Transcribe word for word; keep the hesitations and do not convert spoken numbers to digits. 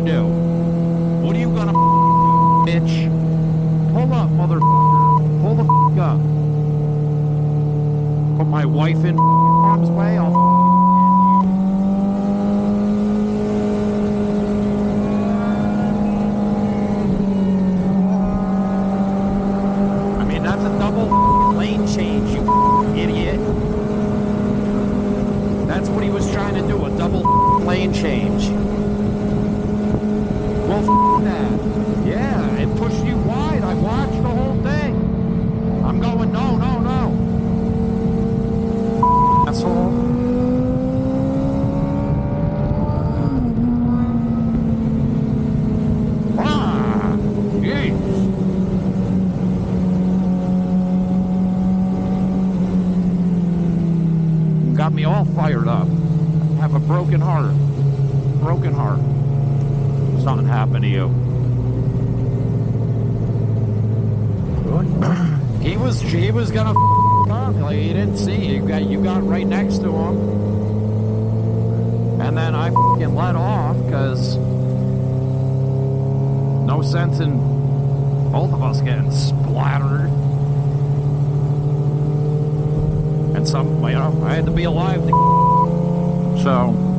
gonna do? What are you gonna do, bitch? Pull up, mother. Pull the f up. Put my wife in harm's way. I'll. I mean, that's a double lane change, you idiot. That's what he was trying to do, a double lane change. Well, f that. Yeah, it pushed you wide. I watched the whole thing. I'm going, no, no, no. Asshole. Ah, jeez. Got me all fired up. I have a broken heart. Broken heart. Something happened to you. He was he was gonna f up. Like, he didn't see you. You got you got right next to him, and then I f***ing let off because no sense in both of us getting splattered. And some, you know, I had to be alive to so.